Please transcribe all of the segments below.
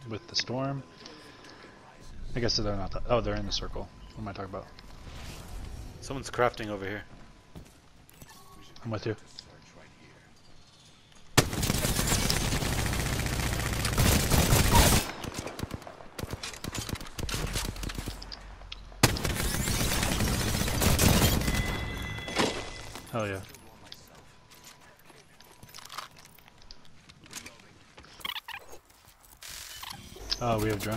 with the storm. I guess they're not. Oh, they're in the circle. What am I talking about? Someone's crafting over here. I'm with you. Hell yeah. Oh, we have drone.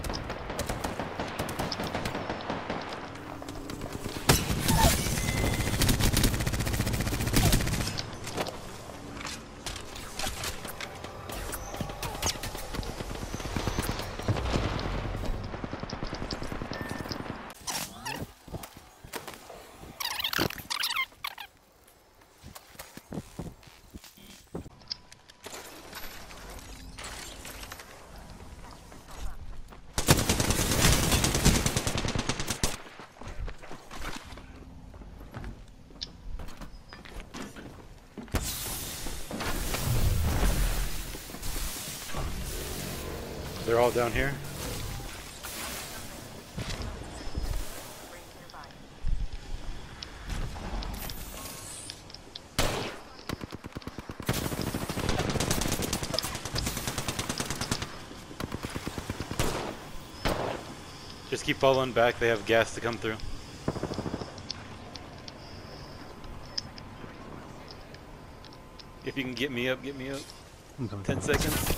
They're all down here. Just keep following back, they have gas to come through. If you can get me up, get me up. I'm coming. 10 seconds.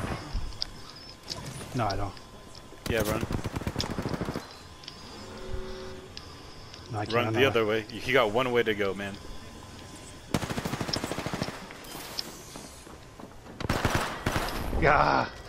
No, I don't. Yeah, run. No, I can't. Run the other way. You got one way to go, man. Yeah.